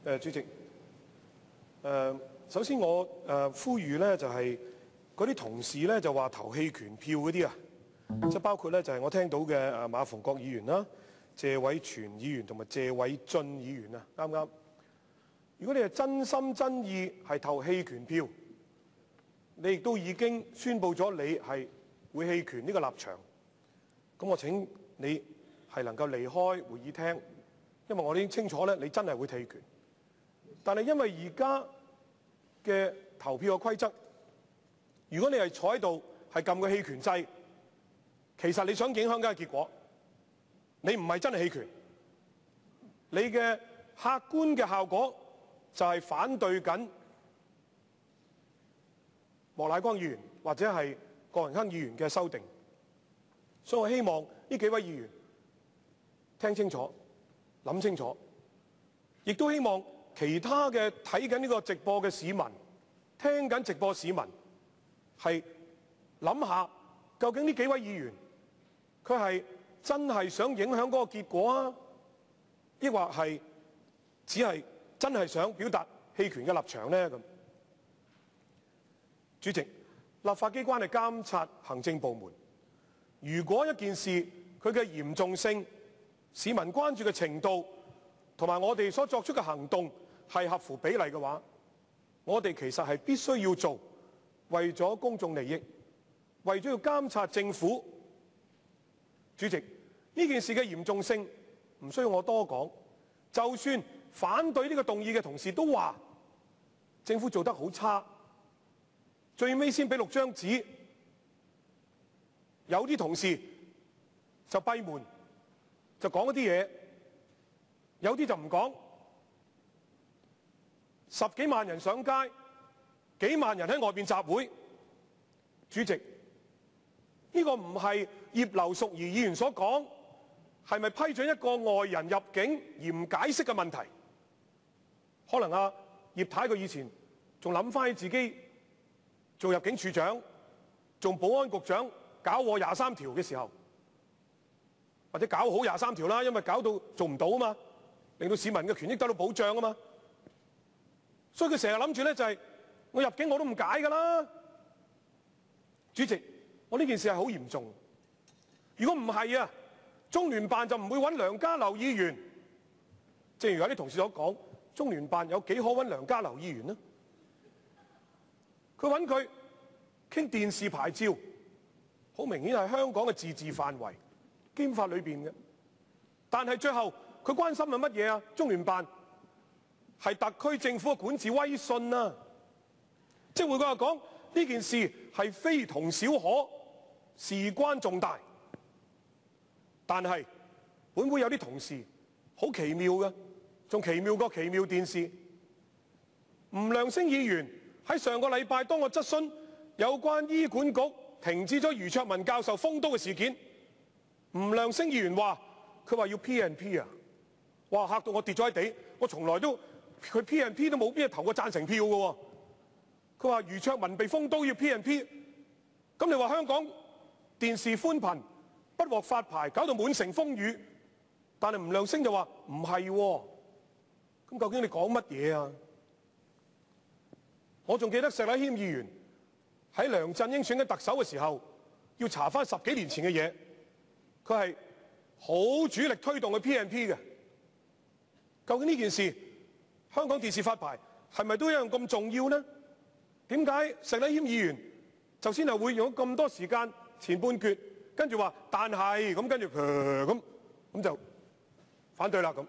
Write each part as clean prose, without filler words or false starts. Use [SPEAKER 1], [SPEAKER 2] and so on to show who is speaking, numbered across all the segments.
[SPEAKER 1] 主席，首先我呼籲咧，就係嗰啲同事咧就話投棄權票嗰啲啊，即係包括咧就係我聽到嘅馬逢國議員啦、謝偉銓議員同埋謝偉俊議員啊，啱啱？如果你係真心真意係投棄權票，你亦都已經宣佈咗你係會棄權呢個立場，咁我請你係能夠離開會議廳，因為我已經清楚咧，你真係會棄權。但係因為而家嘅投票嘅規則，如果你係坐喺度係撳個棄權掣，其實你想影響嘅結果，你唔係真係棄權，你嘅客觀嘅效果就係反對緊莫乃光議員或者係郭榮鏗議員嘅修訂。所以我希望呢幾位議員聽清楚、諗清楚，亦都希望其他嘅睇緊呢個直播嘅市民、聽緊直播市民係諗下，究竟呢幾位議員佢係真係想影響嗰個結果啊，抑或係只係真係想表達棄權嘅立場呢？咁，主席，立法機關係監察行政部門，如果一件事佢嘅嚴重性、市民關注嘅程度同埋我哋所作出嘅行動係合乎比例嘅話，我哋其實係必須要做，為咗公眾利益，為咗要監察政府。主席，呢件事嘅嚴重性唔需要我多講，就算反對呢個動議嘅同事都話政府做得好差，最尾先俾6張紙，有啲同事就閉門就講一啲嘢，有啲就唔講。10幾萬人上街，幾萬人喺外邊集會。主席，呢個唔係葉劉淑儀議員所講係咪批准一個外人入境而唔解釋嘅問題。可能葉太佢以前仲諗翻起自己做入境處長、做保安局長搞我23條嘅時候，或者搞好23條啦，因為搞到做唔到啊嘛，令到市民嘅權益得到保障啊嘛。所以佢成日諗住咧就係我入境我都唔解㗎啦。主席，我呢件事係好嚴重。如果唔係啊，中聯辦就唔會揾梁家騮議員。正如有啲同事所講，中聯辦有幾可揾梁家騮議員呢？佢揾佢傾電視牌照，好明顯係香港嘅自治範圍，基本法裏邊嘅。但係最後佢關心係乜嘢啊？中聯辦係特區政府嘅管治威信啊！即係換句話講，呢件事係非同小可，事關重大。但係本會有啲同事好奇妙嘅，仲奇妙過奇妙電視。吳亮星議員喺上個禮拜當我質詢有關醫管局停止咗余卓文教授封刀嘅事件，吳亮星議員話佢話要 P&P 啊！哇，嚇到我跌咗喺地，我從來都佢 P&P 都冇邊個投過贊成票嘅喎。佢話余卓文被封刀要 P&P， 咁你話香港電視寬頻不獲發牌，搞到滿城風雨，但係吳亮星就話唔係喎。咁究竟你講乜嘢啊？我仲記得石禮謙議員喺梁振英選緊特首嘅時候，要查翻10幾年前嘅嘢，佢係好主力推動去 P&P 嘅。究竟呢件事香港電視發牌係咪都一樣咁重要呢？點解石禮謙議員就先係會用咁多時間前半決，跟住話但係咁，跟住咁就反對啦咁？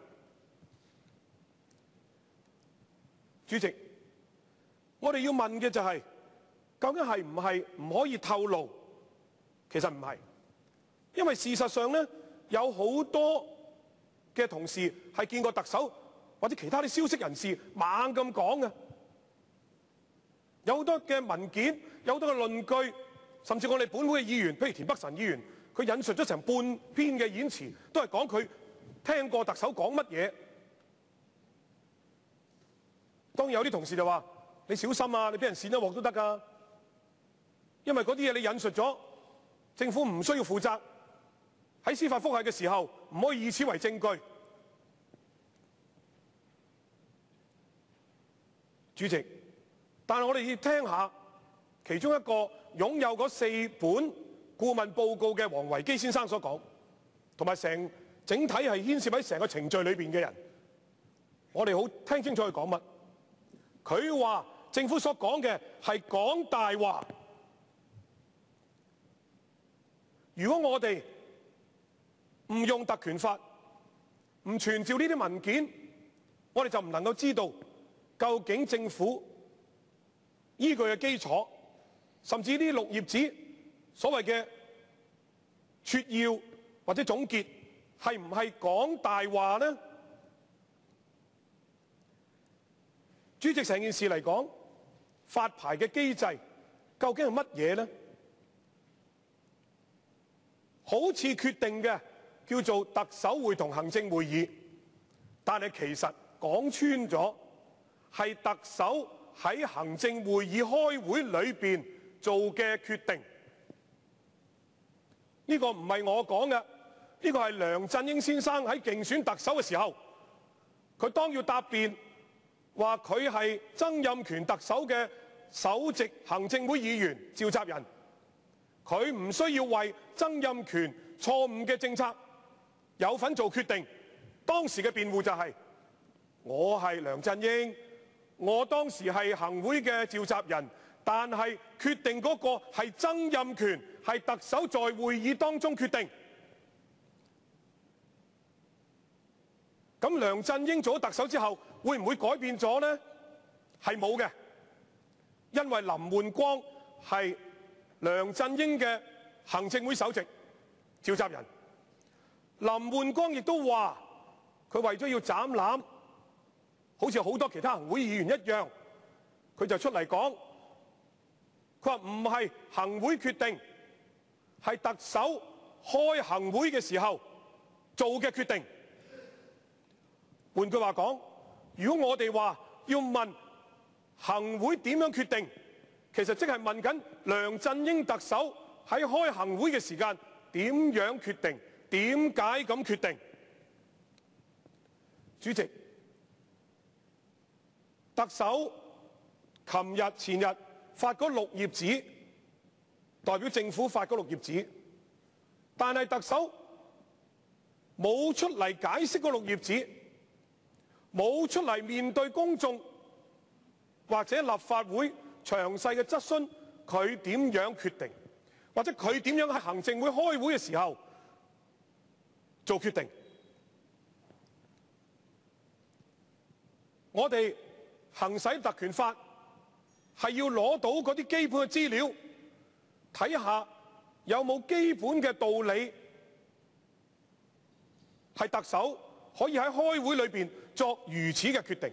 [SPEAKER 1] 主席，我哋要問嘅就係究竟係唔係唔可以透露？其實唔係，因為事實上呢，有好多嘅同事係見過特首或者其他啲消息人士猛咁講嘅，有好多嘅文件，有好多嘅論據，甚至我哋本會嘅議員，譬如田北辰議員，佢引述咗成半篇嘅演詞，都係講佢聽過特首講乜嘢。當然有啲同事就話：你小心啊，你俾人扇一鑊都得㗎，因為嗰啲嘢你引述咗，政府唔需要負責。喺司法覆核嘅時候，唔可以以此為證據。 主席，但係我哋要聽下其中一個擁有嗰4本顧問報告嘅王維基先生所講，同埋整體係牽涉喺成個程序裏邊嘅人，我哋好聽清楚佢講乜。佢話政府所講嘅係講大話。如果我哋唔用特權法，唔傳召呢啲文件，我哋就唔能夠知道究竟政府依據嘅基礎，甚至呢6頁紙所謂嘅撮要或者總結，係唔係講大話呢？主席，成件事嚟講，發牌嘅機制究竟係乜嘢呢？好似決定嘅叫做特首會同行政會議，但係其實講穿咗係特首喺行政會議開會裏邊做嘅決定。呢個唔係我講嘅，呢個係梁振英先生喺競選特首嘅時候，佢當要答辯話佢係曾蔭權特首嘅首席行政會議員召集人。佢唔需要為曾蔭權錯誤嘅政策有份做決定。當時嘅辯護就係：我係梁振英，我當時係行會嘅召集人，但係決定嗰個係曾蔭權，係特首在會議當中決定。咁梁振英做咗特首之後，會唔會改變咗呢？係冇嘅，因為林煥光係梁振英嘅行政會首席召集人。林煥光亦都話，佢為咗要斬纜，好似好多其他行會議員一樣，佢就出嚟講，佢話唔係行會決定，係特首開行會嘅時候做嘅決定。換句話講，如果我哋話要問行會點樣決定，其實即係問緊梁振英特首喺開行會嘅時間點樣決定，點解咁決定？主席，特首琴日、前日發嗰6頁紙，代表政府發嗰6頁紙，但係特首冇出嚟解釋嗰6頁紙，冇出嚟面對公眾或者立法會詳細嘅質詢，佢點樣決定，或者佢點樣喺行政會開會嘅時候做決定？我哋行使特權法係要攞到嗰啲基本嘅資料，睇下有冇基本嘅道理，係特首可以喺開會裏邊作如此嘅決定。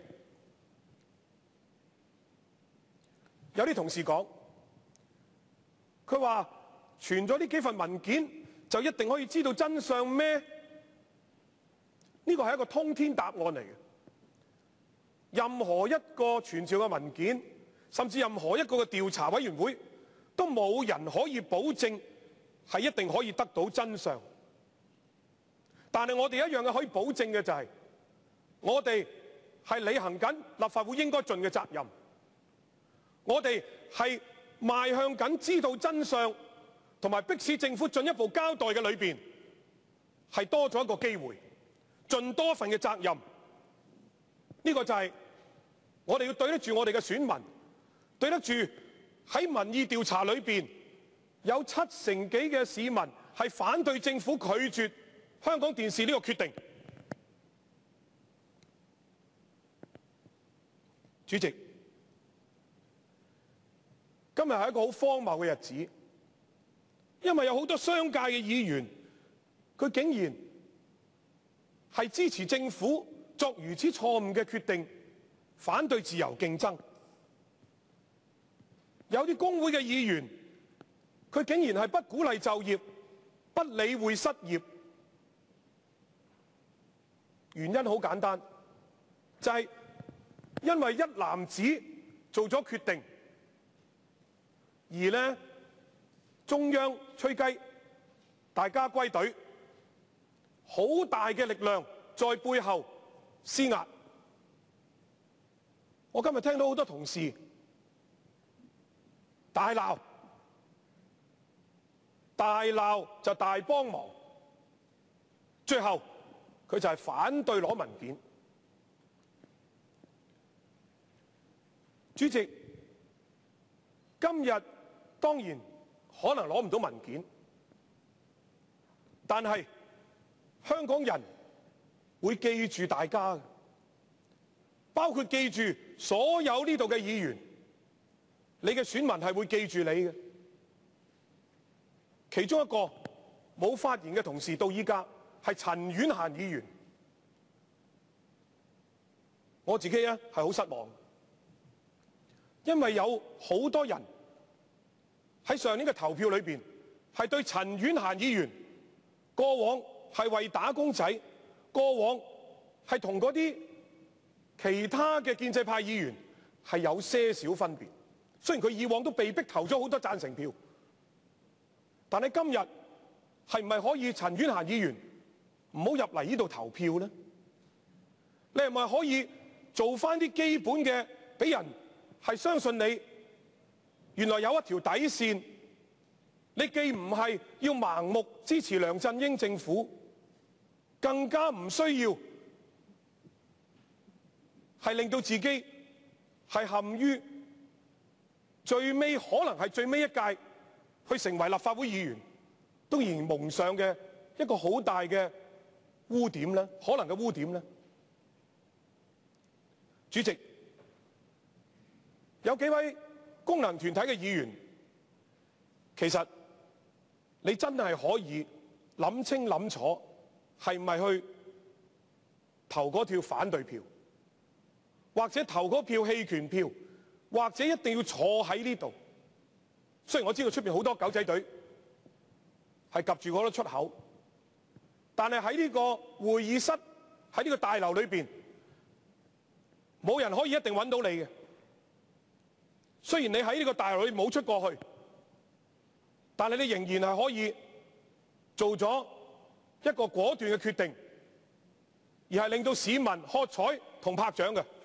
[SPEAKER 1] 有啲同事講，佢話傳咗呢幾份文件就一定可以知道真相咩？呢個係一個通天答案嚟嘅。任何一個傳召嘅文件，甚至任何一個嘅調查委員會，都冇人可以保證係一定可以得到真相。但係我哋一樣嘅可以保證嘅就係，我哋係履行緊立法會應該盡嘅責任。我哋係邁向緊知道真相，同埋迫使政府進一步交代嘅裏邊，係多咗一個機會，盡多份嘅責任。呢個就係我哋要對得住我哋嘅選民，對得住喺民意調查裏邊有70%幾嘅市民係反對政府拒絕香港電視呢個決定。主席，今日係一個好荒謬嘅日子，因為有好多商界嘅議員，佢竟然係支持政府作如此錯誤嘅決定，反對自由競爭。有啲工會嘅議員，佢竟然係不鼓勵就業，不理會失業。原因好簡單，就係因為一籃子做咗決定，而呢中央吹雞，大家歸隊，好大嘅力量在背後施壓。 我今日聽到好多同事大鬧就大幫忙，最後佢就係反對攞文件。主席，今日當然可能攞唔到文件，但係香港人會記住大家，包括記住所有呢度嘅議員，你嘅選民係會記住你嘅。其中一個冇發言嘅同事到依家係陳婉嫻議員，我自己係好失望，因為有好多人喺上年嘅投票裏邊係對陳婉嫻議員過往係為打工仔，過往係同嗰啲其他嘅建制派議員係有些少分別。雖然佢以往都被逼投咗好多贊成票，但係今日係唔係可以陳婉嫻議員唔好入嚟呢度投票呢？你係咪可以做翻啲基本嘅，俾人係相信你原來有一條底線？你既唔係要盲目支持梁振英政府，更加唔需要係令到自己係陷於最尾可能係最尾一屆去成為立法會議員都仍然蒙上嘅一個好大嘅污點呢？可能嘅污點呢？主席，有幾位功能團體嘅議員，其實你真係可以諗清諗楚，係咪去投嗰票反對票，或者投嗰票棄權票，或者一定要坐喺呢度。雖然我知道出邊好多狗仔隊係夾住嗰個出口，但係喺呢個會議室，喺呢個大樓裏邊，冇人可以一定揾到你嘅。雖然你喺呢個大樓裏冇出過去，但係你仍然係可以做咗一個果斷嘅決定，而係令到市民喝彩同拍掌嘅。